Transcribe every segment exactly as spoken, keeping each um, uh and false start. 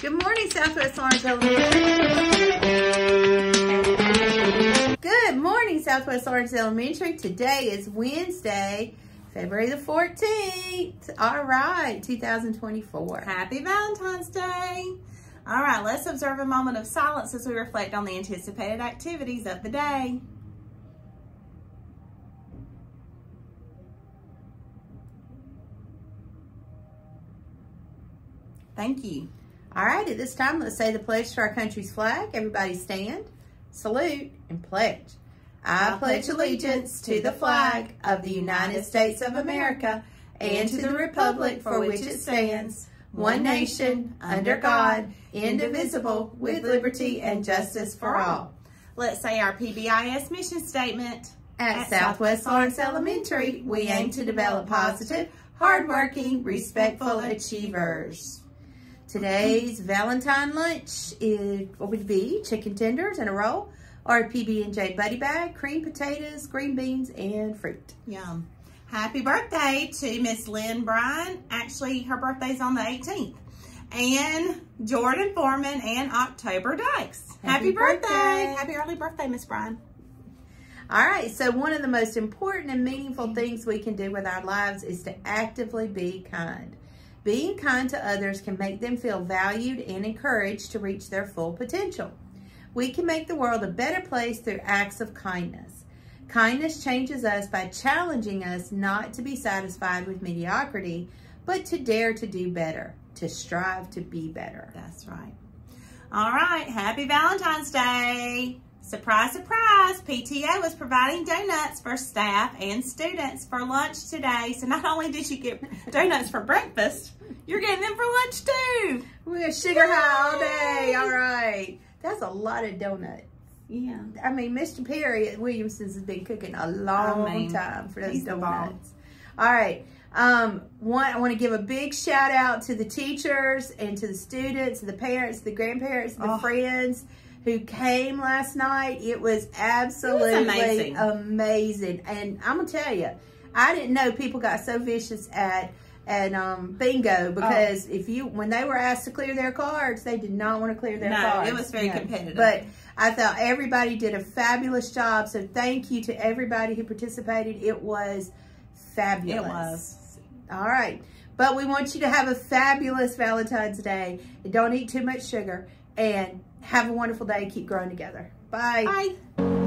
Good morning, Southwest Lawrence Elementary. Good morning, Southwest Lawrence Elementary. Today is Wednesday, February the fourteenth. All right, two thousand twenty-four. Happy Valentine's Day. All right, let's observe a moment of silence as we reflect on the anticipated activities of the day. Thank you. All right, at this time, let's say the pledge to our country's flag. Everybody stand, salute, and pledge. I pledge allegiance to the flag of the United States of America and to the republic for which it stands, one nation, under God, indivisible, with liberty and justice for all. Let's say our P B I S mission statement. At Southwest Lawrence Elementary, we aim to develop positive, hardworking, respectful achievers. Today's Valentine lunch is, would be chicken tenders and a roll, or a P B and J buddy bag, cream potatoes, green beans, and fruit. Yum. Happy birthday to Miss Lynn Bryan. Actually, her birthday's on the eighteenth. And Jordan Foreman and October Dykes. Happy, Happy birthday. birthday. Happy early birthday, Miss Bryan. All right, so one of the most important and meaningful things we can do with our lives is to actively be kind. Being kind to others can make them feel valued and encouraged to reach their full potential. We can make the world a better place through acts of kindness. Kindness changes us by challenging us not to be satisfied with mediocrity, but to dare to do better, to strive to be better. That's right. All right, happy Valentine's Day. Surprise, surprise, P T O is providing donuts for staff and students for lunch today. So not only did you get donuts for breakfast, you're getting them for lunch too. We're going to sugar high all day. All right. That's a lot of donuts. Yeah. I mean, Mister Perry at Williamson's has been cooking a long I mean, time for those he's donuts. All right. Um, one, I want to give a big shout out to the teachers and to the students, the parents, the grandparents, the oh. friends who came last night. It was absolutely it was amazing. amazing. And I'm going to tell you, I didn't know people got so vicious at at um, bingo because oh. if you when they were asked to clear their cards, they did not want to clear their no, cards. it was very no. competitive. But I thought everybody did a fabulous job. So thank you to everybody who participated. It was fabulous. It was. All right. But we want you to have a fabulous Valentine's Day. And don't eat too much sugar. And have a wonderful day. Keep growing together. Bye. Bye.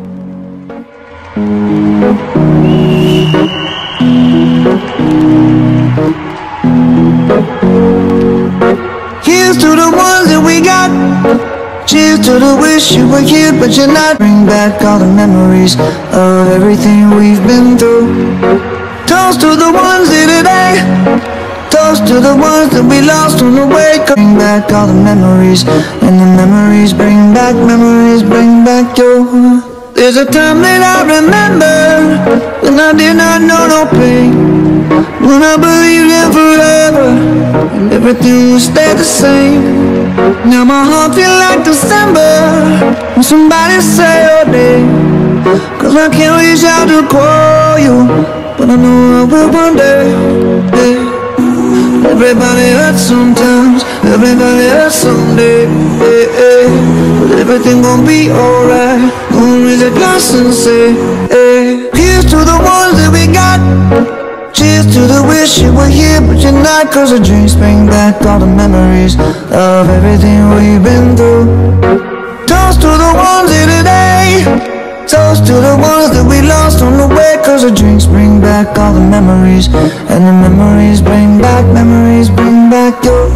Here's to the ones that we got. Cheers to the wish you were here but you're not. Bring back all the memories of everything we've been through. Toast to the ones here today. Toast to the ones that we lost on the way. Bring back all the memories, and the memories bring back, memories bring back you. There's a time that I remember when I did not know no pain, when I believed in forever and everything would stay the same. Now my heart feel like December when somebody say your name, cause I can't reach out to call you, but I know I will one day. Yeah. Everybody hurts sometimes, everybody hurts someday, yeah, yeah. But everything gon' be alright. Gonna raise a glass and say, hey. Here's to the ones that we got. Cheers to the wish you were here but you're not. Cause the dreams bring back all the memories of everything we've been through. Toast to the ones here today. Toast to the ones that we lost on the way. Cause the drinks bring back all the memories, and the memories bring back, memories bring back your.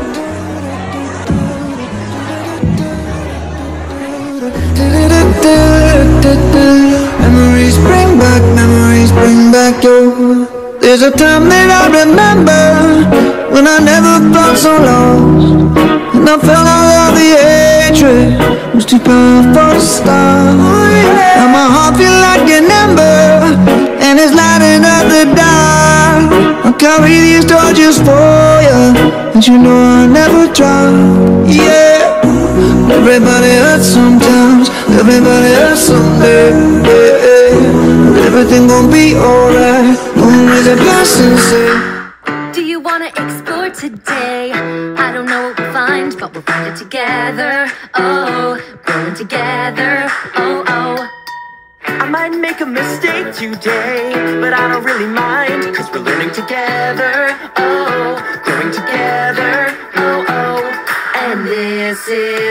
Memories bring back, memories bring back your. There's a time that I remember when I never felt so lost, and I felt all of the hatred was too powerful to stop. Now my heart feel like an ember, and it's lighting up the dark. I'll carry these torches for you, and you know I'll never drop. Yeah. Everybody hurts sometimes, everybody hurts someday, yeah, yeah. But everything gon' be alright. Gonna raise a glass and say, do you wanna explore today? I don't know what we'll find. but we'll find it together. Oh, growing together. Oh, oh. I might make a mistake today, but I don't really mind, cause we're learning together. Oh, growing together. Oh, oh. And this is